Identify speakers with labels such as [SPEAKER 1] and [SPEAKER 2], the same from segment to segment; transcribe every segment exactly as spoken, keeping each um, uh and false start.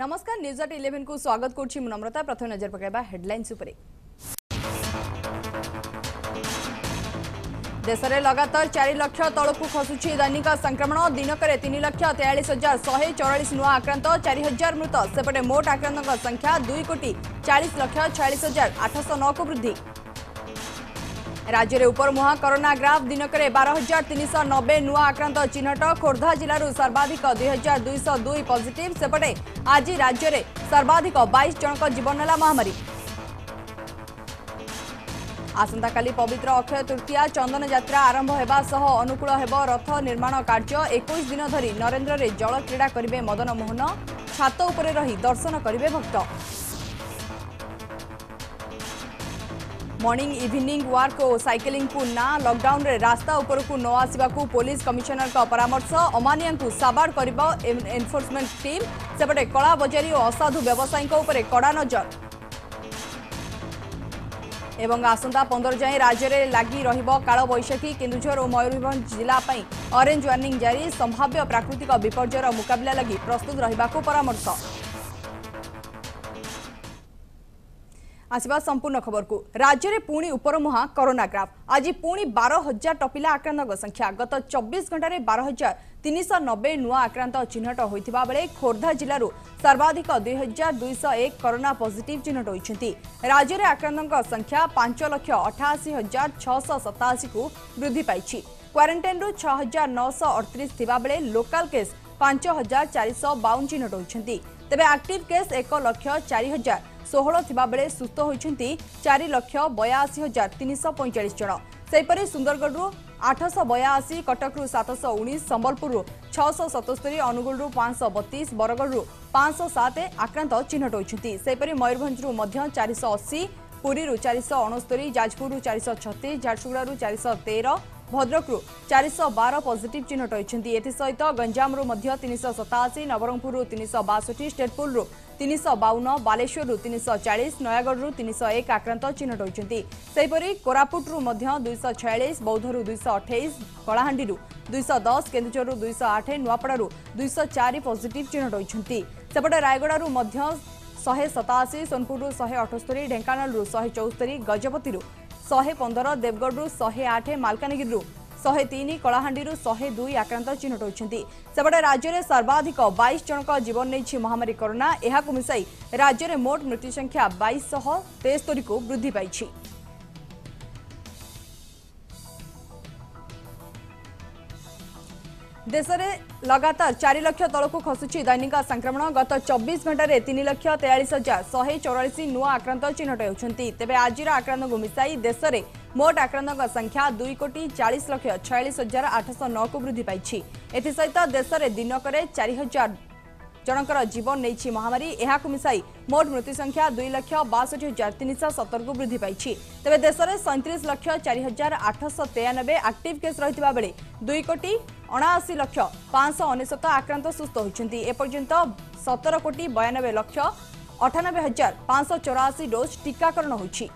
[SPEAKER 1] नमस्कार news at eleven को स्वागत करुछि मु नम्रता। प्रथम नजर पकाइबा हेडलाइंस उपरे। देश में लगातार चार लाख तलकू खसुछि दैनिक संक्रमण। दिनक तीन लाख तेयालीस हजार शहे चौरालीस नुआ आक्रांत, चार हजार मृत। सेपटे मोट आक्रांत संख्या दुई कोटी चालीस लाख छयालीस हजार आठश नौ को वृद्धि। राज्य में उपरमुहा कोरोना ग्राफ। दिनक बारह हजार तीन सौ नब्बे नुआ आक्रांत चिन्हट। खोर्धा जिलूर सर्वाधिक दुई हजार दुईश दुई पॉजिटिव। सेपटे आज राज्य में सर्वाधिक बाईस जनक जीवन नेला महामारी। आसंता काली पवित्र अक्षय तृतीया। चंदन यात्रा आरंभ होगा सह अनुकूल हेब रथ निर्माण कार्य। इक्कीस दिन धरी नरेंद्र रे जल क्रीड़ा करिवे मदन मोहन। छात उपरे रही दर्शन करिवे भक्त। मॉर्निंग इवनिंग वार्क और साइकिलिंग को ना। लॉकडाउन रे रास्ता ऊपर को न आसवा को पुलिस कमिशनर का परामर्श। अमानिया को साबाड़ करिबो एनफोर्समेंट टीम। सेपटे कला बजारी और असाधु व्यवसायी उपरे कड़ा नजर। एवं आसंता पंद्रह जाए राज्य में लगी रहिबो काल बैशाखी। केन्दुझर और मयूरभंज जिला पई ऑरेंज वार्निंग जारी। संभाव्य प्राकृतिक विपर्ययर मुकाबला लगी प्रस्तुत रहिबा को परामर्श। आसवा संपूर्ण खबर को। राज्य में पुणी उपरमुहा कोरोना ग्राफ। आज पुणी बारह हजार टपिला आक्रांत संख्या। गत चौबीस घंटे बारह हजार तीन सौ नब्बे नुआ आक्रांत चिन्हट होता बेले खोर्धा जिलूर सर्वाधिक दुई हजार दुईश एक कोरोना पॉजिटिव चिन्हट होती। राज्य में आक्रांत संख्या पांच लक्ष अठाशी हजार छःश सताशी को वृद्धि पाई। क्वारंटाइन रु छह हजार नौश अड़तीस बेले लोकाल केस पांच हजार चारिश बावन चिन्हट होती। तेबे एक्टिव केस एक लक्ष चार हजार षोहल थिबा बेले सुस्थ होइछन्ति चार लक्ष बयासी हजार तीन सौ पैंचाश जन। सेपरी सुंदरगढ़ आठश बयासी, कटक सातश उन्नीस, संबलपुर छःश सतस्तरी, अनुगुल पांच सौ बतीस, बरगढ़ पांच सौ सात आक्रांत चिन्हट होइछन्ति। सेपरी मयूरभंज मध्य चारिश अस्सी, पुरी चारिश अणस्तरी, जाजपुर चारिश छत्तीस, झारसुगुड़ा चारिश तेरह, भद्रक चारिश बार पॉजिटिव चिन्हट होइछन्ति। एथि सहित गंजाम तीन सौ सताशी, नवरंगपुर तीन सौ बासठी, स्टेटपुल तीन सौ बावन, बालेश्वर तीन सौ चालीस, नयागढ़ तीन सौ एक आक्रांत चिन्हट होइछन्ति। सेहिपरि कोरापुट दुई सौ छयालीस, बौद्धरू दुई सौ अठाईस, कलाहांडी दुई सौ दस, केन्दुझर दुई सौ आठ, नुआपड़ारू दुई सौ चार पॉजिटिव चिन्हट होइछन्ति। सेपटे रायगड़ारू मध्य शहे सताशी, सोनपुर शहे अठस्तरी, ढेंकानाल शहे चौस्तरी, गजपति शहे पंदर, देवगढ़ शहे आठ, मालकानगिरी शहे तीन, कलाहांडी शहे दुई आक्रांत चिन्हट होइछन्ति। सेपटे राज्य में सर्वाधिक बाईस जनक जीवन नहीं महामारी कोरोना। यह मिसाई राज्य में मोट मृत्यु संख्या बाईश तेस्तरी को वृद्धि पाई। देश में लगातार चार लाख तलकू खसुछि दैनिक संक्रमण। गत चौबीस घंटे तीन लाख तेयालीस हजार शहे चौरालीस नुआ आक्रांत चिन्हट होती। तेज आज आक्रांत को मिसाई देश में मोट आक्रांत संख्या दुई कोटी चालीस लाख छयालीस हजार आठश नौ को वृद्धि पाई। एसहित देश में दिनक चार हजार जनकर जीवन नहीं महामारी। यह मिसाई मोट मृत्यु संख्या दुई लाख बासठी हजार तीन सौ सत्तर को वृद्धि पाई। तेज देश में सैंतीस लाख चार हजार आठश तेयानबे एक्टिव केस रही बेले दुई कोटी अणाशी लक्ष पांच अनेशत आक्रांत सुस्थ होती। एपर्यंत सतर कोटी बयानबे लक्ष अठानबे हजार पांच चौराशी डोज टीकाकरण होती।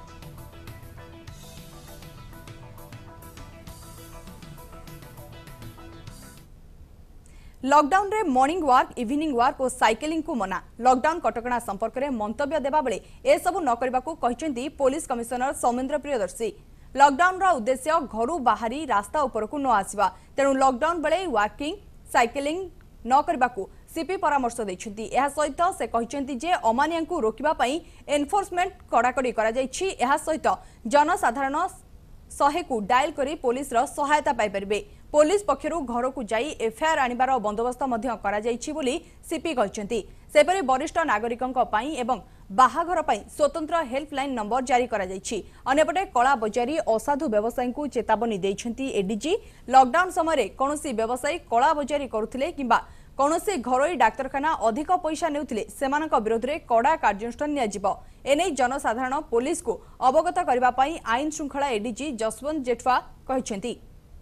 [SPEAKER 1] लॉकडाउन रे मॉर्निंग वार्क, इवनिंग वार्क और साइकिलिंग को मना। लॉकडाउन कटकणा संपर्क में मंतव्य देबा बेले ए सबु न करबा को कहिसेंती police commissioner Soumendra Priyadarshi. Lockdown रा उद्देश्य घरू बाहरी रास्ता ऊपर को न आसीबा। तेणु लॉकडाउन बेले वार्किंग, साइकिलिंग न करबा को सीपी परामर्श दैछंती। एहा सहित से कहिसेंती जे अमानिया को रोकिबा पई एनफोर्समेंट कड़ाकड़ी करा जायछि। एहा सहित जनसाधारण सौ को डायल करी पुलिस रो सहायता पाई परिबे। पुलिस पक्षरु घर को जाई एफआईआर आनिबार बंदोबस्त मध्य करा जायछि बोली सीपी कहचंती। सेपरि वरिष्ठ नागरिकंक पई एवं बाहाघर पई स्वतंत्र हेल्पलाइन नंबर जारी करा जायछि। अन्यपटे कला बजारी असाधु व्यवसायी को चेतावनी दैछंती एडीजी। लॉकडाउन समय कोनोसी व्यवसायी कला बजारी करुथिले किंबा कोनोसी घरोई डाक्तरखाना अधिक पैसा नेउथिले सेमानक विरोध में कड़ा कार्यानुष्ठान नियाजिबो। एनै जनसाधारण पुलिस को अवगत करबा पई आईन श्रृंखला एडीजी जसवंत जेठवा कहचंती।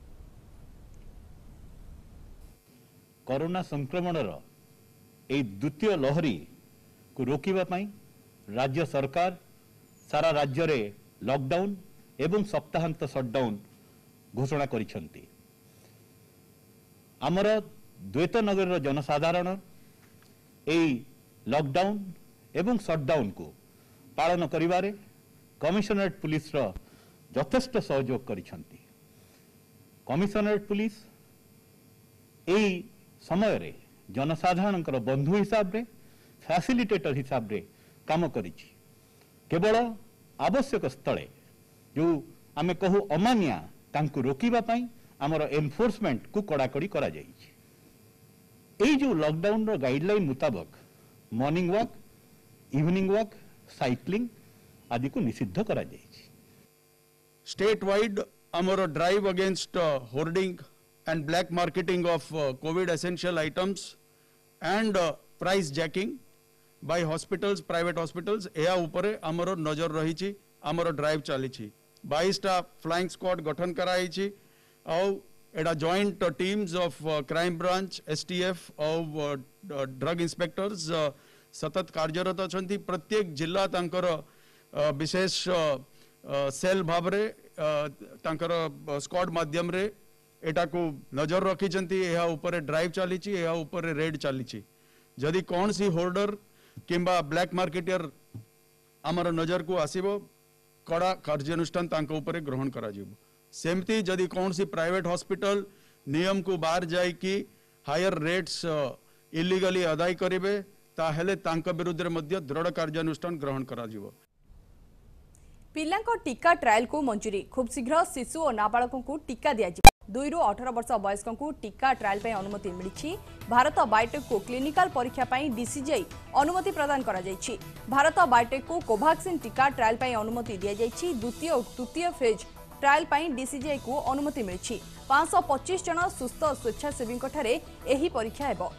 [SPEAKER 2] कोरोना संक्रमणर ए द्वितीय लहरी को रोकिबा पई राज्य सरकार सारा राज्य रे लॉकडाउन एवं सप्ताहांत शटडाउन घोषणा करिसंती। आमर द्वैतनगर जनसाधारण ए लॉकडाउन एवं शटडाउन को पालन करिबारे कमिशनरेट पुलिस रो यथेष्ट सहयोग करिसंती। कमिशनरेट पुलिस एई समय रे जनसाधारण बंधु हिसाब रे फैसिलिटेटर हिसाब रे काम करिछि। केवल आवश्यक स्थले जो आमे कहू अमानिया तांकु रोकिबा पई हमर एनफोर्समेंट को कड़ाकड़ी करा जाइछि। एई जो लॉकडाउन रो गाइडलाइन मुताबिक morning walk, evening walk, cycling आदि को निषिद्ध करा जाइछि।
[SPEAKER 3] स्टेट वाइड आमर drive against hoarding and black marketing of uh, COVID essential items and uh, price jacking by hospitals, private hospitals एया उपरे आमर नजर रही छी। आमर ड्राइव चली छी। बाईस टा फ्लाइंग स्क्वाड गठन कराई छी और एडा joint teams of crime branch, STF और ड्रग इंस्पेक्टर्स सतत कार्यरत अछंती। प्रत्येक जिला तांकर uh, विशेष सेल uh, भाबरे uh, तांकर स्क्वाड माध्यम रे एटा को नजर रखी ऊपर ड्राइव चली ऊपर रेड चली। जदि कौन सी होल्डर किंबा ब्लैक मार्केटियर आमर नजर को आसीबो कड़ा कार्यानुष्ठान तांको ऊपर ग्रहण करा जिवो। सेमती जदि कौन सी प्राइवेट हॉस्पिटल नियम को बाहर जाई कि हायर रेट्स इलीगली अदाय करिवे ताहेले तांको विरुद्ध रे मध्य दृढ़ कार्यानुष्ठान ग्रहण करा जिवो।
[SPEAKER 1] पिलांको टीका ट्रायल को मंजूरी। खूब शीघ्र शिशु और नाबालकों को टीका दिया दुई रु अठारह वर्ष वयस्कों को टीका ट्रायल पे अनुमति मिली। भारत बायोटेक को क्लिनिकल परीक्षा पे डीसीजीआई अनुमति प्रदान करा जायछि। भारत बायोटेक को कोवैक्सीन टीका ट्रायल पे अनुमति दिया जायछि। द्वितीय और तृतीय फेज ट्रायल पे डीसीजीआई को अनुमति मिली। पाँच सौ पच्चीस जन सुस्थ स्वेच्छासेवी ठारे एही परीक्षा हेबो।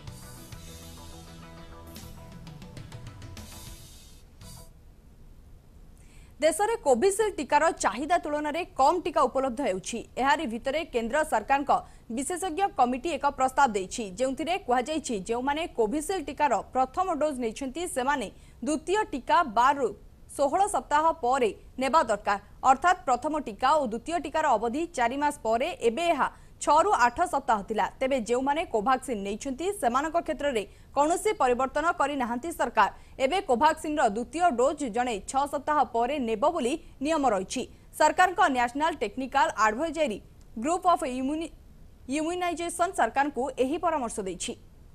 [SPEAKER 1] देश में कोविशील्ड टीकार चाहिदा तुलन में कम टीका उपलब्ध होउछि। एहारी भितरे केंद्र सरकार का विशेषज्ञ कमिटी एक प्रस्ताव देछि जेउथिरे कुहाଯାଇଛି जो माने कोविशील्ड टीकार प्रथम डोज नेछंती सेमाने द्वितीय टीका बारह रु सोलह सप्ताह परे नेबा दरकार। अर्थात प्रथम टीका और द्वितीय टीकार अवधि चार मास परे एबे एहा छह रु आठ सप्ताह थिला। तेबे जेउ माने कोवैक्सीन नेछंती सेमानक क्षेत्र रे कौनसी परिवर्तन करि नाहंती सरकार। एबे कोवैक्सीन रो द्वितीय डोज जणे छह सप्ताह परे नेबो बोली नियम रहिछि। सरकार को national technical advisory group of immunisation सरकार को एही परामर्श दैछि।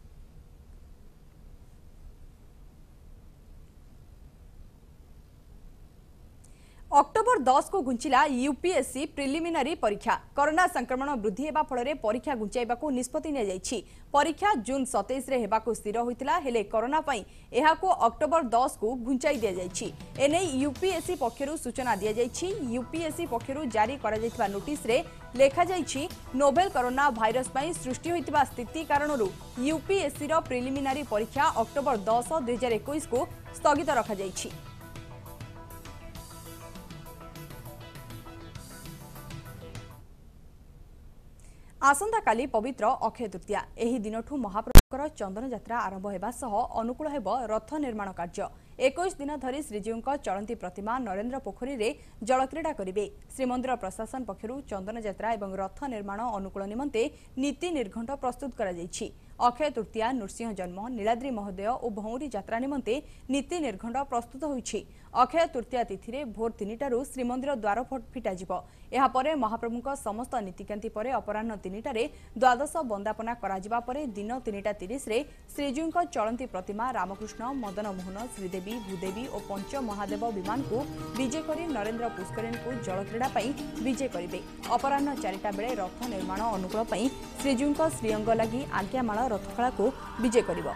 [SPEAKER 1] अक्टोबर दस को घुंचिला यूपीएससी प्रिलिमिनारी परीक्षा। कोरोना संक्रमण वृद्धि हेबा फଳରେ परीक्षा घुंचाइबाकू निष्पत्ति ने जाइछि। परीक्षा जून सत्ताईस रे हेबाकू स्थिर होइतिला हेले कोरोना पई एहाकू अक्टोबर दस को घुंचाई दिया जाइछि। एने यूपीएससी पक्षरु सूचना दिया जाइछि। यूपीएससी पक्षरु जारी करा जाइतबा नोटिस रे लेखा जाइछि नोवेल कोरोना भाइरस पई सृष्टि होइतबा स्थिति कारणरू यूपीएससी रो प्रिलिमिनारी परीक्षा अक्टोबर दस दुई हजार इक्कीस को स्थगित रखा जाइछि। आसंता काली पवित्र अक्षय तृतीया। एही दिनठू महाप्रभुकर चंदन यात्रा आरंभ हेबा सह अनुकूल हेब रथ निर्माण कार्य। इक्कीस दिन धरी श्रीजीउଙ୍କ चलंती प्रतिमा नरेंद्र पोखरी रे जलक्रीड़ा करिवे। श्रीमंदिर प्रशासन पक्षरु चंदन यात्रा एवं रथ निर्माण अनुकूल निमंते नीति निर्घंट प्रस्तुत करा जायछि। अक्षय तृतीया, नृसिंह जन्म, नीलाद्री महोदय और भौरी यात्रा निमंते नीति निर्घंट प्रस्तुत होइछि। अक्षय तृतीया तिथि रे भोर तीन टारू श्रीमंदिर द्वार फिटा जिवो। एहा परे महाप्रभुଙ୍କ समस्त नीतिकांति परे अपराह्न तीन टारे द्वादश वंदापना करा जिबा परे दिन तीन टा तीस रे श्रीजीउଙ୍କ चलंती प्रतिमा रामकृष्ण, मदन मोहन, श्रीदेवी, भूदेवी और पंच महादेव विमान को विजय करी नरेंद्र पुष्करिणी को जलक्रीड़ा पई विजय करिवे। अपराह्न चारिटा बेले रथ निर्माण अनुकूल पई श्रीजीउଙ୍କ श्रीअंग लागि आज्ञामाଳ रथखला को विजय करिवो।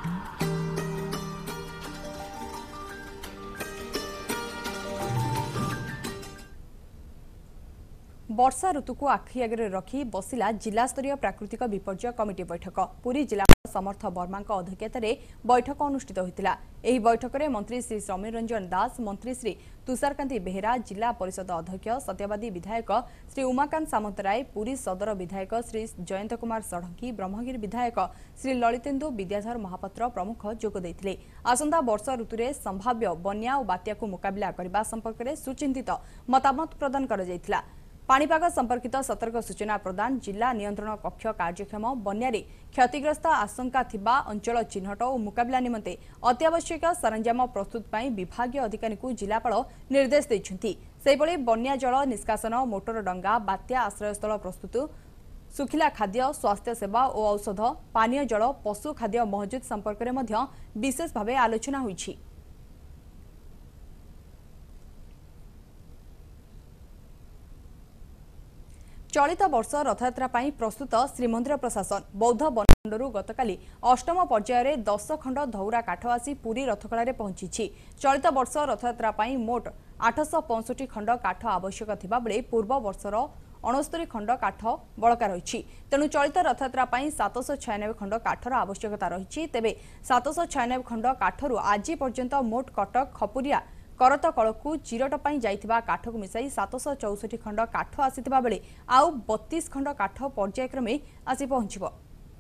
[SPEAKER 1] वर्षा ऋतु को आखि आगे रखी बसिला जिला स्तरीय प्राकृतिक विपर्यय कमिटी बैठक। पुरी जिला समर्थ वर्मा अध्यक्षता बैठक अनुष्ठित होता। एही बैठक में मंत्री श्री समीर रंजन दास, मंत्री श्री तुषारकांति बेहेरा, जिला परिषद अध्यक्ष सत्यवादी विधायक श्री उमाकांत सामंतराय, पुरी सदर विधायक श्री जयंत कुमार षडंगी, ब्रह्मगिरी विधायक श्री ललितेन्दु विद्याधर महापात्र प्रमुख जोग देथिले। आसंता वर्षा ऋतुरे संभाव्य बन्या और बात्या को मुकाबला करने संपर्क में सुचिंतित मतामत प्रदान करा जायतिला। पाणीपाग संपर्कित सतर्क सूचना प्रदान जिला नियंत्रण कक्ष कार्यक्षम बन्या क्षतिग्रस्त आशंका थिबा अंचल चिन्हट और मुकाबला निमंते अत्यावश्यक सरंजाम प्रस्तुत पई विभागीय अधिकारी को जिलापाल निर्देश दैछंती। सेहिभଳି बन्या जल निष्कासन मोटर डंगा बात्या आश्रयस्थल प्रस्तुत सुखिला खाद्य स्वास्थ्य सेवा और औषध पानीय जल पशु खाद्य महजूद संपर्क में मध्य विशेष भाव आलोचना होईछि। चलित वर्ष रथयात्रा पाई प्रस्तुत श्रीमंदिर प्रशासन बौद्ध बनखंडरू गतकाली अष्टम पर्यायर दस खंड धौरा काठ आसी पुरी रथकड़ा पहुंची। चलित वर्ष रथयात्रा पाई मोट आठश पैंसठ खंड काठ आवश्यक थिबा बेले पूर्व वर्षर अणस्तरी खंड काठ बलका रही। तेणु चलित रथयात्रा पाई सातश छयानबे खंड काठर आवश्यकता रही। तेबे सातश छयानबे खंड काठरू आज पर्यंत मोट कटक खपुरिया करत कलकू चिरट पाई जाइथिबा काठ को मिसाई सातश चौसठ खंड काठ आसीथिबा बेले आउ बत्तीस खंड काठ पर्यायक्रमे आसी पहुंचिबो।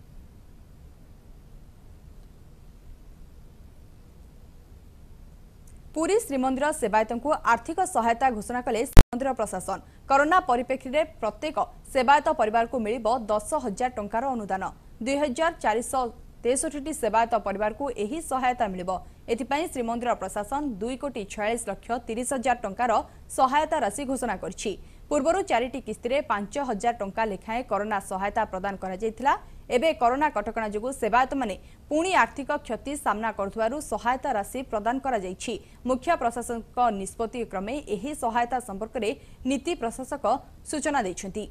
[SPEAKER 1] पुरी श्रीमंदिर सेवायतों को आर्थिक सहायता घोषणा कले श्रीमंदिर प्रशासन। कोरोना परिप्रेक्षी में प्रत्येक सेवायत परिवार को मिलिबो दस हजार टंकार अनुदान। दुई हजार चार सौ तेसठी सेवायत परिवार को यही सहायता मिलिबो। एथिपाई श्रीमंदिर प्रशासन दुई कोटी छयालीस लक्ष तीस हजार टंकार सहायता राशि घोषणा करछि। पूर्वरु चारिटी किस्ती पांच हजार टंका लेखाएं कोरोना सहायता प्रदान करा जायतिला। एबे कोरोना कटकणा जोगु सेवायत माने पुणी आर्थिक क्षति सामना करथुवारु सहायता राशि प्रदान करा जायछि। मुख्य प्रशासक निष्पत्ति क्रमे एही सहायता संपर्क में नीति प्रशासक सूचना दैछंती।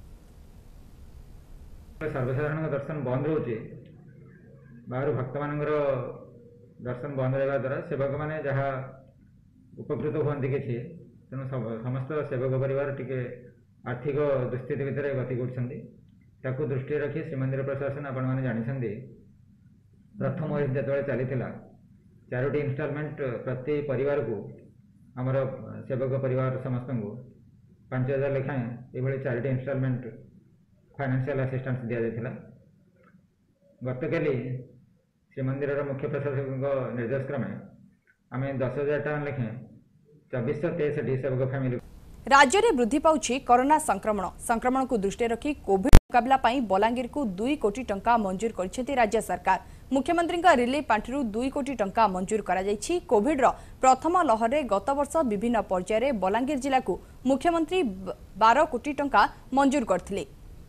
[SPEAKER 4] सर्वसाधारण दर्शन बंद रोचे बाहर भक्त मानकर दर्शन बंद रहा द्वारा सेवक मैंने जहाँ उपकृत हमें किसी तेणु समस्त सेवक परिवार टिके आर्थिक दुस्थिति भितर गति कर दृष्टि रखी श्रीमंदिर प्रशासन आपण मैंने जानते प्रथम जो चली चारोटी इनस्टॉलमेंट प्रति परिवार को आमर सेवक परिवार समस्त को पांच हजार लेखाएं ये चारोटी इनस्टॉलमेंट फाइनेंशियल असिस्टेंस दि जाता। गतकाली श्रीमंदिर मुख्य प्रशासक निर्देश क्रमे आम दस हजार टन लेखें चौबीस तेसठी सेवक फैमिली।
[SPEAKER 1] राज्य में वृद्धि पाउछि कोरोना संक्रमण संक्रमण को दृष्टि रखी कोविड मुकाबला पाई बलांगीर को दुई कोटी टंका मंजूर करछथि राज्य सरकार। मुख्यमंत्री रिलीफ पांठिरु दुई कोटी टंका मंजूर करा जायछि। कोविड रो प्रथम लहर रे गत वर्ष विभिन्न पर्यायर बलांगीर जिला को मुख्यमंत्री बारह कोटी टंका मंजूर करथिले।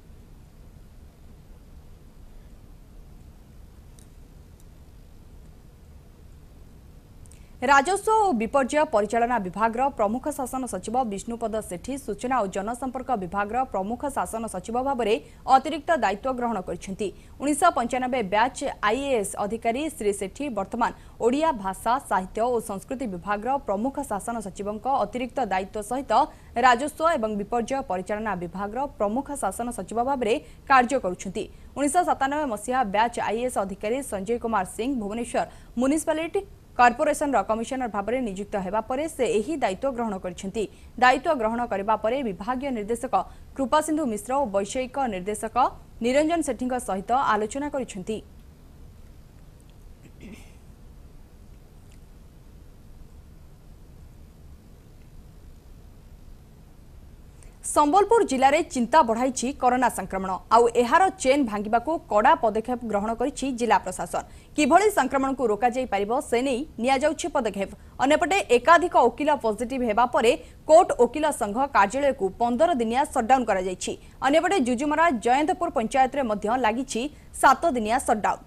[SPEAKER 1] राजस्व और विपर्यय परिचालना विभाग प्रमुख शासन सचिव विष्णुपद सेठी सूचना और जनसंपर्क विभाग प्रमुख शासन सचिव भाव में अतिरिक्त दायित्व ग्रहण करछंती। उन्नीस पंचानबे बैच आईएएस अधिकारी श्री सेठी वर्तमान ओडिया भाषा साहित्य और संस्कृति विभाग प्रमुख शासन सचिव अतिरिक्त दायित्व सहित राजस्व एवं विपर्यय परिचालना विभाग प्रमुख शासन सचिव भाव में कार्य करुछंती। उन्नीस सतानबे मसीहा बैच आईएएस अधिकारी Sanjay Kumar Singh Bhubaneswar municipality corporation commissioner भाव में नियुक्त होगा पर से यही दायित्व ग्रहण करछंती। दायित्व ग्रहण करबा परे विभागीय निर्देशक कृपा सिंधु मिश्र और वैषयिक निर्देशक निरंजन सेठी सहित आलोचना करछंती। संबलपुर जिले में चिंता बढ़ाई कोरोना संक्रमण आउ एहार चेन भांगिबा को कड़ा पदक्षेप ग्रहण करिछि जिला प्रशासन। किभଳି संक्रमण को रोका जाई परिबो से नहीं निया जाउछि पदक्षेप। अन्यपटे एकाधिक वकील पॉजिटिव हेबा परे कोर्ट वकील संघ कार्यालय को पंद्रह दिनिया सटडाउन करा जाइछि। अन्यपटे जुजुमरा जयंतपुर पंचायत रे मध्य लागिछि सात दिनिया सटडाउन।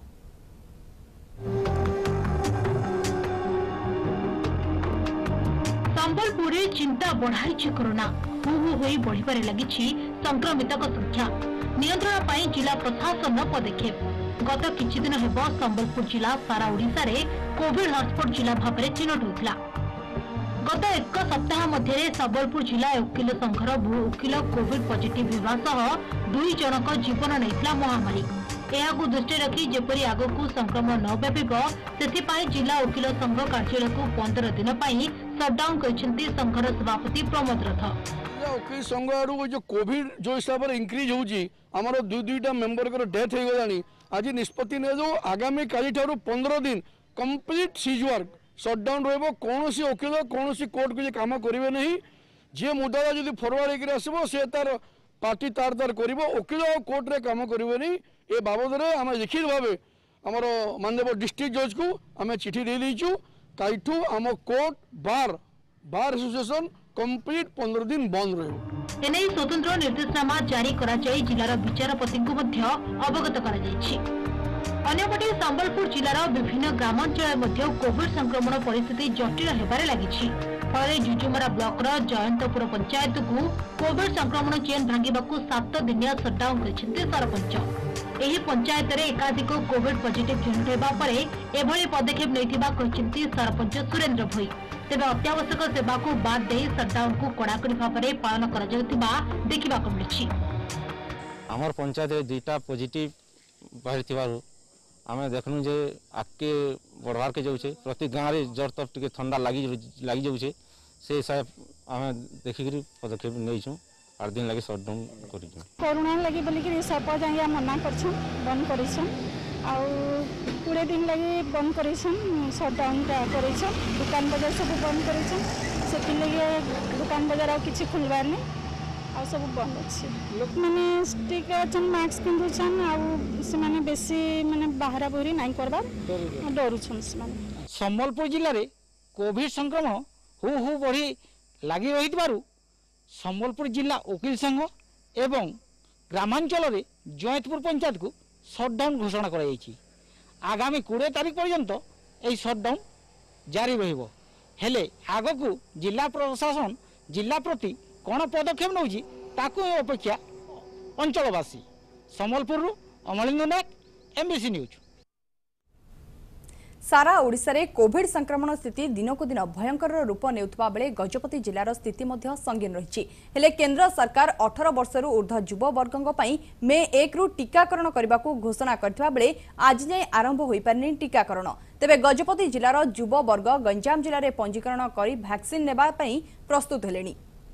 [SPEAKER 5] संबलपुर चिंता बढ़ाई कोरोना हु हु होई बढ़िबारे लागिछि संक्रमितक संख्या नियंत्रण पाई जिला प्रशासन पदक्षेप। गत किछि दिन हेबो संबलपुर जिला सारा ओडिसा रे कोविड हॉटस्पॉट जिला भाव में चिन्हट होइतला। गत एक सप्ताह मध्य संबलपुर जिला वकील संघर बहु वकील कोविड पॉजिटिव होगा सह दुई जनक जीवन नैतला महामारी। एहाकु दृष्टि रखी जेपरी आगकू संक्रमण न व्यापिबो सेथिपाई जिला वकील संघ कार्यालय को पंद्रह दिन पाई सटडाउन करछंती संघर सभापति प्रमोद रथ।
[SPEAKER 3] वकील संघ आड़ू जो कोविड जो हिसाब से इंक्रीज होउची हमर दुई दुईटा मेंबर को डेथ हो गलानी आज निष्पत्ति ने जो आगामी काली ठारू पंद्रह दिन कंप्लीट सीज वर्क सटडाउन रहबो। कौन सी वकील कौन सी कोर्ट को काम करेंगे नहीं जी मुद्दा जब फरवर्ड आसो सी तार पार्टी तार तार कर वकिल कोर्ट रे काम करनी ए बाबद आम लिखित भाव आमर मानदेव डिस्ट्रिक्ट जज को आम चिठी दे देचु कईठू आम court bar bar association complete पंद्रह दिन बंद रहे
[SPEAKER 5] एने स्वतंत्र निर्देशनामा जारी करा जाय जिलार विचारपति को मध्य अवगत करा जायछि। अन्यपटे संबलपुर जिलार विभिन्न ग्रामांचल मध्य कोविड संक्रमण परिस्थिति जटिल हेबारे लागिछि। फल जुजुमरा ब्लॉक जयंतपुर पंचायत को कोविड संक्रमण चेन भांगिबाकू सात दिनिया सटडाउन करिसेंते सरपंच। एही पंचायत रे एकाधिक कोविड पॉजिटिव चिन्हित हेबा परे एभली पदक्षेप नैथिबा कहिसेंते सरपंच सुरेंद्र भोई। तेबे अत्यावश्यक सेवा को बाद दे सटडाउन को कड़ाकड़ी भाव में पालन करा जाउथिबा देखिबाकू मिलिछि।
[SPEAKER 6] हमर पंचायत रे दुईटा पॉजिटिव बाहर थिबारु आमे देखनु जे आके बढ़वार के जाउछे प्रति गाँव रे जर तब टिके ठंडा लागी लागी जाउछे से हिसाब आमे देखिकरी पदक्षेप नैछु आठ दिन लगे सटडाउन करिछु।
[SPEAKER 7] कोरोना लगी बोली कि सब जांगे मना करछन बंद करिछन आ पूरे दिन लगी बंद करिछन सटडाउन का करिछन दुकान बाजार सब बंद करिछन से लगे दुकान बाजार आ किछि खुलबार नै आ सब बंद अछि। लोक माने स्टिक अछन मास्क पिंधुछन आ से माने बेसी माने बाहरा बहरी नाही करबार डरुछन से माने।
[SPEAKER 8] संबलपुर जिल्ला रे कोविड संक्रमण हु हु बढ़ी लागि रहितबारु संबलपुर जिला वकील संघ एवं ग्रामांचल रे जयंतपुर पंचायत को सटडाउन घोषणा करा जायछि। आगामी बीस तारीख पर्यंत एई सटडाउन जारी रहिबो। हेले आगकू जिला प्रशासन जिला प्रति कौन पदक्षेप नौछि ताकू अपेक्षा अंचलवासी। Sambalpur Amaling Nayak MBC news.
[SPEAKER 1] सारा ओडिशा रे कोविड संक्रमण स्थिति दिनकु दिन भयंकर रूप नेउथबा बेले गजपति जिलार स्थिति मध्य संगीन रहिछि। हेले केंद्र सरकार अठारह वर्षरु ऊर्ध्व युव वर्गंग पई मे एक रु टीकाकरण करबाकू घोषणा करथिबा बेले आज जाय आरंभ होई पारनी टीकाकरण। तेबे गजपति जिलार युव वर्ग गंजाम जिले में पंजीकरण करी वैक्सीन नेबा पई प्रस्तुत हेलेनी।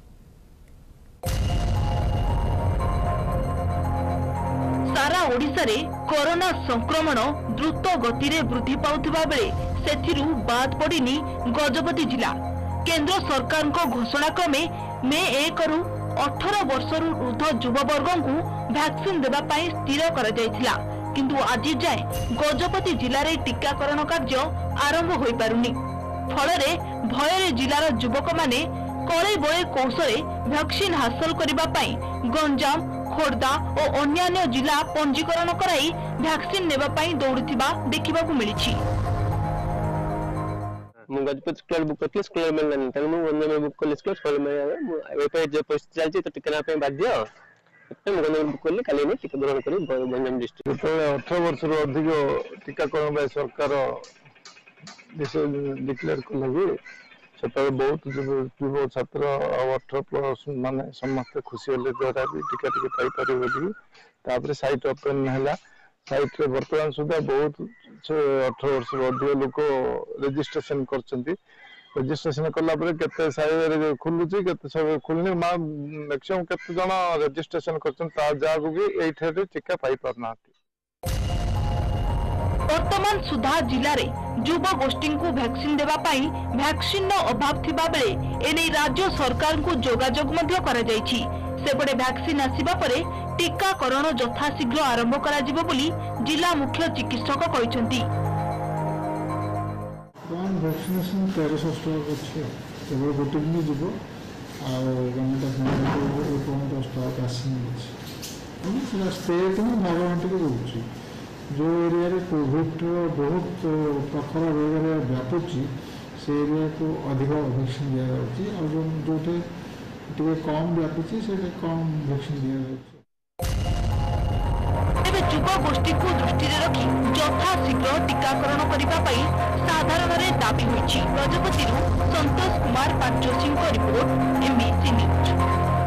[SPEAKER 5] सारा ओडिशा रे कोरोना संक्रमण द्रुत गति रे वृद्धि पाउथिबा बेले सेथिरु बाद पड़िनी गजपति जिला। केंद्र सरकार को घोषणा क्रमे मे एक रु अठारह वर्षरु ऊर्ध्व युव वर्गों को वैक्सीन देबा पई स्थिर करा जायथिला, किंतु आज जाए गजपति जिला रे टीकाकरण कार्य आरंभ होई पारुनी। फलरे भयरे जिलार युवक माने कळे बळे कौशले वैक्सीन हासिल करिबा पई गंजाम खोर्धा और अन्य जिला पंजीकरण कराई वैक्सीन नेबा पई दौड़ुथिबा देखिबाकू मिलिछि।
[SPEAKER 9] मु गजपति स्कूल बुक करथि स्कूल में नहीं तने मु वंदे में बुक करले स्कूल स्कूल में वेबसाइट जे पोस्ट चलछि तो टिकना पे बाध्य एते मु वंदे में बुक करले काली ने टिका ग्रहण करी गंजाम डिस्ट्रिक्ट तो
[SPEAKER 3] अठारह वर्ष रु अधिक टीकाकरण में सरकार डिक्लेयर कलगी से बहुत युव छात्र अठारह प्लस माने समस्त खुशी होले द्वारा भी टीका टिके पाई पारे बोली तापर साइट ओपन हैला साइट रे वर्तमान सुधा बहुत अठारह वर्ष अधिक लोक रजिस्ट्रेशन करछंती। रजिस्ट्रेशन कला पर केते साइट खुलुची केते सब खुलने मा मैक्सिमम केते जण रजिस्ट्रेशन करछन ता जागु भी एठे टीका पाई पारना।
[SPEAKER 5] वर्तमान सुधा जिले में युवा गोष्ठी को वैक्सीन देवा पाई वैक्सीन अभाव थिबा बेले एने राज्य सरकार को जोगाजोग मध्य करा जायछि। सेपटे वैक्सीन आसीबा परे टीकाकरण यथाशीघ्र आरंभ करा जिवो बोली जिला मुख्य चिकित्सक कहिसंती।
[SPEAKER 10] वन वैक्सीनेशन तेरह सौ स्टॉक अछि केवल गोटे दिन जिवो आ गवर्नमेंट को स्टॉक आसी अछि स्टेट में भागवंत को होछि जो एरिया रे कोविड बहुत प्रखर रोग व्यापुची से एरिया को अधिक वैक्सीन दिया जाउछि और जो जोटे टिके कम व्यापुची से कम वैक्सीन दिया जाउछि।
[SPEAKER 5] एबे युवा गोष्ठी को दृष्टि रे रखी यथाशीघ्र टीकाकरण करिबा पई साधारण रे दाबी होइछि। गजपति रु संतोष कुमार पांचो सिंह को रिपोर्ट एमबीसी न्यूज।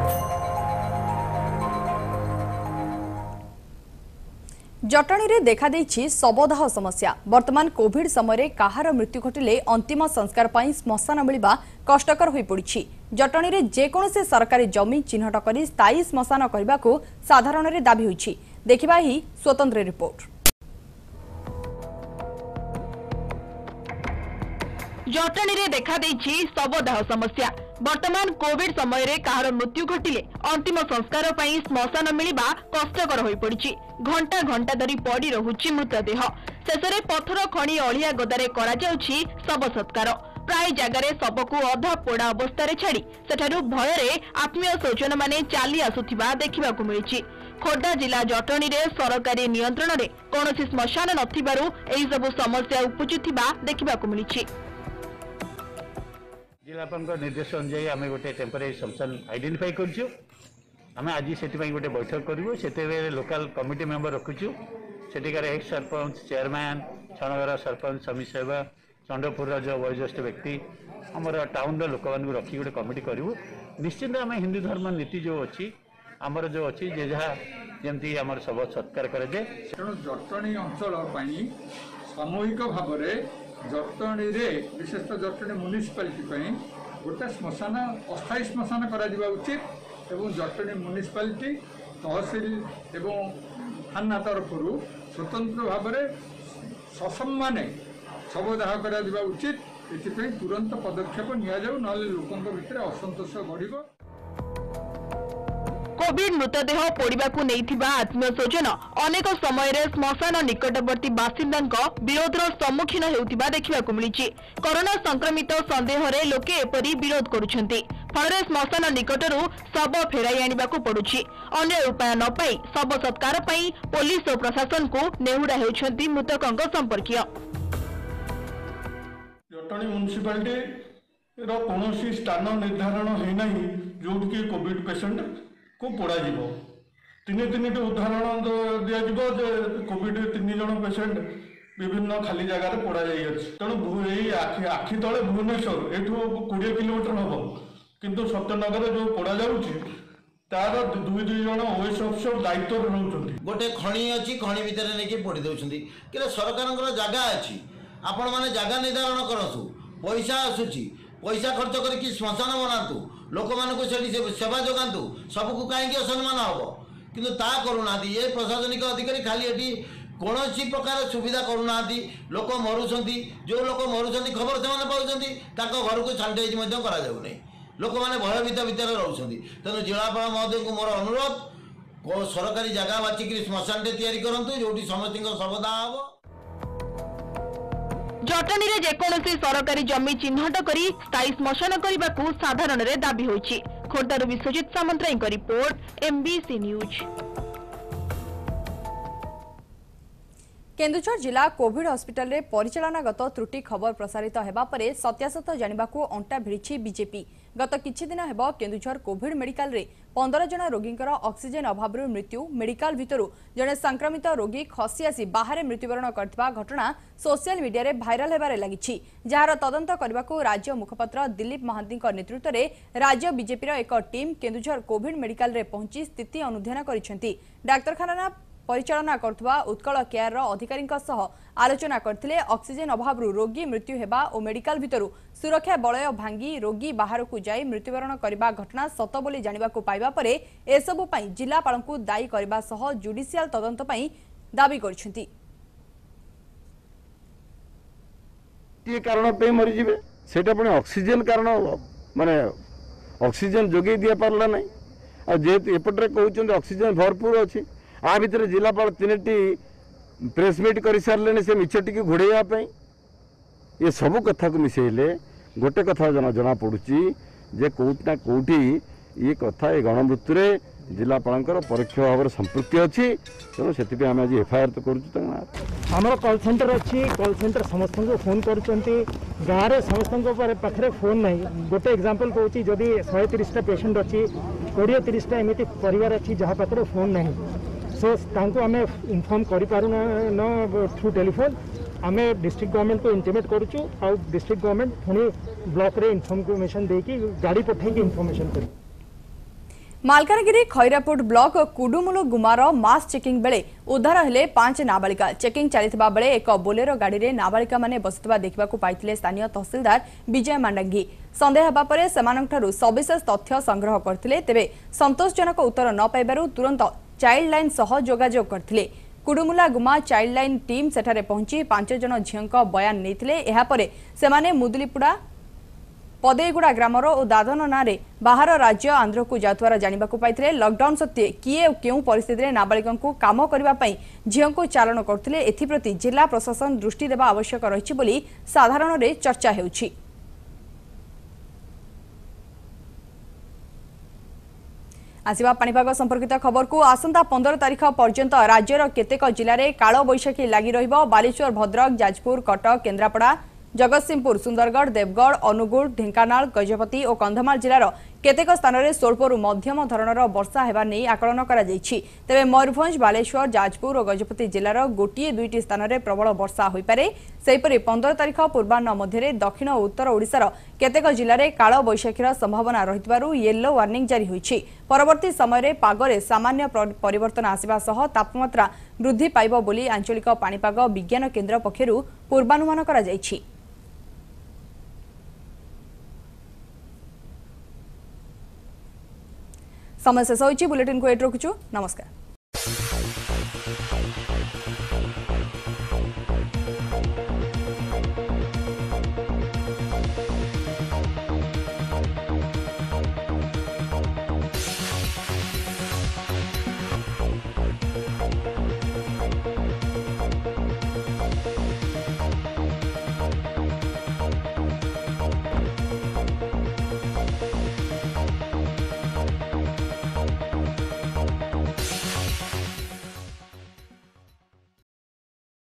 [SPEAKER 1] जटणी रे देखा देछि शवदाह समस्या। वर्तमान कोविड समय कहार मृत्यु घटिले अंतिम संस्कार पई श्मशान मिलवा कष्टकर होई पड़िछि। जटणी रे जेकोसी सरकारी जमी चिन्हट करी स्थायी श्मशान करने को साधारण रे दाबी होइछि। देखिबा ही स्वतंत्र रिपोर्ट।
[SPEAKER 5] जटणी रे देखा देछि शवदाह समस्या। वर्तमान कोविड समय रे कहार मृत्यु घटिले अंतिम संस्कार पई श्मशान मिलिबा कष्टकर होई पड़िछि। घंटा घंटा धरी पड़ी रहुछि मृतदेह। शेषरे पत्थर खणी अलिया गदारे करा जाउछि शव सत्कार। प्राय जगार शव को अधा पोड़ा अवस्था छाड़ी सेठारु भୟରେ आत्मीय स्वजन माने चाली आसुथिबा देखिबाकू मिलिछि। खोर्धा जिला जटणी रे सरकारी नियंत्रण रे कोनोसी श्मशान नथिबारु एही सबु समस्या उपजुथिबा देखिबाकू मिलिछि।
[SPEAKER 2] जिलापाल निर्देश अनुजाई आम गोटे टेम्परेरी श्मशान आइडेंटिफाई करछु। आम आज से गोटे बैठक करूँ से लोकाल कमिटी मेंबर रखुचु। सेठिकार एक्स सरपंच चेयरमैन छणगर सरपंच समीर सेवा चंडपुर जो वयोज्येष्ठ व्यक्ति आमर टाउन लोक मान रखी गोटे कमिटी करूँ। निश्चिंत आम हिंदू धर्म नीति जो अच्छी आमर जो अच्छी जे जहाँ जमी आम सब सत्कार करे तेणु
[SPEAKER 10] जटणी अंचल सामूहिक भाव जटणी विशेषतः जटणी म्युनिसिपालिटी गोटे श्मशान अस्थायी श्मशान करा उचित एवं जटणी म्युनिसिपालिटी तहसिल एवं थाना तरफ स्वतंत्र भाव ससम्मान शवदाह करा उचित एथि तुरंत पदक्षेप निया जाऊ न लोकों भितर असंतोष बढ़िबो।
[SPEAKER 5] कोविड मृतदेह पोड़ाकू नहीं आत्मीय स्वजन अनेक समय श्मशान निकटवर्ती बासिंदा विरोधर सम्मुखीन होता देखा मिली। कोरोना संक्रमित सन्देह रे लोके एपरी विरोध करुछंती। फल श्मशान निकटरू शव फेराई आनिबाकू पड़ुछि। अन्य उपाय न पाई शव सत्कार पाई पुलिस और प्रशासन को नेहुड़ा हेउछंती मृतकंक संपर्कीय।
[SPEAKER 10] जटणी म्युनिसिपालिटी रो कोनोसी स्थान निर्धारण है नहीं जोटकी कोविड पेशेंट को पोड़ा जीवो। तीन तीन उदाहरण दिया जीवो जे कोविड तीन जन पेशेंट विभिन्न खाली जगह पोड़ा जाई अछि। तेणु यही आखि आखि तले भुवनेश्वर एठू बीस किलोमीटर हम किंतु सत्यनगर जो पोड़ा जाउछि तार दुई दुई जन ओएस अफसर दायित्व रहउछन्ति।
[SPEAKER 11] गोटे खणी अछि खणी भितर नेकी पोड़ी देउछन्ति कि सरकारक जगह अछि आपण माने जगह निर्धारण करथु पैसा आसुछि पैसा खर्च करके श्मशान बनातु लोक मानक सेवा जोगातु सबको कहीं असम्मान हम किंतु ता करूना ये प्रशासनिक अधिकारी खाली एटी कौन प्रकार सुविधा करूना लोक मरुंट जो लोक मरुंट खबर से पाँच घर को सानिटाइज करा लोक मैंने भयभीत भितर रोचे। तेणु जिलापाल महोदय को मोर अनुरोध सरकारी जगह बाचिक श्मशान तैयारी करूँ जो समस्त शवदाह हम।
[SPEAKER 5] जटणी रे जेकोसी सरकारी जमी चिन्हट करी स्थायी श्मशान करने को साधारण रे दाबी होइछि। खोर्धारू विश्वजित सामंतराय को रिपोर्ट एमबीसी न्यूज।
[SPEAKER 1] केन्दुझर जिला कोविड हॉस्पिटल रे परिचालनागत त्रुटि खबर प्रसारित हेबा परे सत्यासत जानिबाकू अंटा भिड़िछि बीजेपी। गत किछि दिन हेबो केन्दुझर कोविड मेडिकल रे पंद्रह जन रोगींकर ऑक्सीजन अभाव मृत्यु मेडिकल भितरु जने संक्रमित रोगी खसी आसी बाहर मृत्युवरण करथिबा घटना सोशल मीडिया रे भाइराल हेबारे लागिछि। जार तदंत करबाकू राज्य मुखपत्र दिलीप महांती नेतृत्व रे राज्य बीजेपी एक टीम केन्दुझर कोविड मेडिकल रे पहुंची स्थिति अनुध्यान करिसेंती। डाक्तरखाना परिचालना करथुवा उत्कल केयर अधिकारी आलोचना करथिले। ऑक्सीजन अभाव रोगी मृत्यु हेबा और मेडिकल भितरु सुरक्षा बलय भांगी रोगी बाहर को जाई मृत्युवरण करबा घटना सत बोली जानिबाकू पाइबा परे एसबु पई जिलापालंकू दायी करबा सह जुडिशियल तदंत पई दाबी करछंती।
[SPEAKER 12] ये कारण पे मरि जिवे सेटा पनि ऑक्सीजन कारण माने ऑक्सीजन जोगे दिया पारला नै आ जे एपटरे कहउछन ऑक्सीजन भरपूर अछि आ भितर जिलापाल तीन प्रेस मीट कर सारे से मिछटी की घोड़ाई ये सब कथा को मिसेले गोटे कथा जना जना पड़ुची जे कोउटना कोउठी ये कथा ये गणमृत्यु जिलापाल परोक्ष भाव में संपृक्ति अच्छी तेणु से आम आज एफआईआर तो कर
[SPEAKER 13] कॉल सेंटर अच्छी कॉल सेंटर समस्त को फोन कर गाँव में समस्त पाखे फोन ना गोटे एग्जांपल कहूँ जदि शहे तीसटा पेसेंट अच्छी कोड़े तीसटा एमती परिवार अच्छी जहाँ पाखे फोन ना सो तांको आमे इनफॉर्म करि पारुना न थ्रू टेलीफोन आमे डिस्ट्रिक्ट गवर्नमेंट को इंटिमेट करूछु आ डिस्ट्रिक्ट गवर्नमेंट पुनी ब्लॉक रे इन्फॉर्मेशन देकी गाड़ी पठै की इन्फॉर्मेशन करी।
[SPEAKER 1] Malkangiri Khairaput block Kudumulu Gumar mass checking बेले उद्धार हेले पांच नाबालिका। चेकिंग चलिथिबा बेले एक बोलेरो गाड़ी रे नाबालिका माने बसिथिबा देखिबाकू पाइथिले स्थानीय तहसीलदार विजय मांडांगी। संदेह हेबा परे सेमानंठारु सविशेष तथ्य संग्रह करथिले तेबे संतोषजनक उत्तर न पाइबारु तुरंत चाइल्ड लाइन सह जोगाजोग करथिले। कुडुमुला गुमा चाइल्ड लाइन टीम सेठारे पहुंची पांच जन झियंक बयान नेथिले। एहा परे सेमाने मुदुलीपुड़ा पदेगुड़ा ग्रामर और दादन नारे बाहर राज्य आंध्र को जातुआर जानवाक पाई। लॉकडाउन सत्वे किए केउं परिस्थिति में नाबालिका काम करने झील को चालन करते एप्रति जिला प्रशासन दृष्टि देवा आवश्यक रही साधारण रे चर्चा होउछि। आसिबा पानीपाग संपर्कित खबर को आसंता पंद्रह तारीख पर्यंत राज्यर केतेक जिले में काल बैशाखी लगी रहिबो। बालेश्वर, भद्रक, जाजपुर, कटक, केन्द्रापड़ा, जगतसिंहपुर, सुंदरगढ़, देवगढ़, अनुगुल, ढेंकानाल, गजपति और कंधमाल जिलार केतेक स्थान में स्वल्परू मध्यम धरणर वर्षा हेबा नै आकलन करा जायछि। तेबे मयूरभंज, बालेश्वर, जाजपुर और गजपति जिलार गोटिए दुईटी स्थान में प्रबल वर्षा होई पारे। सेहिपरि पंद्रह तारीख पूर्वाह्न मध्य दक्षिण और उत्तर ओडिशार केतेक जिले में काल बैशाखीर संभावना रहितबारु येलो वार्निंग जारी होइछि। परवर्ती समय पागरे सामान्य परिवर्तन आसिबा सह तापमात्रा वृद्धि पाइब बोली आंचलिक पाणीपाग विज्ञान केन्द्र पक्षरु पूर्वानुमान करा जायछि। समय शेष होइछि। बुलेटिन को एट रखुछु। नमस्कार।